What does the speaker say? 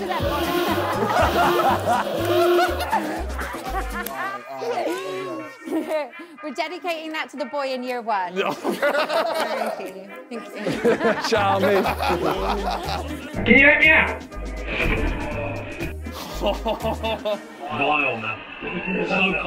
We're dedicating that to the boy in year 1. Thank you. Thank you. Charming. Can you help me out? Vile, man. So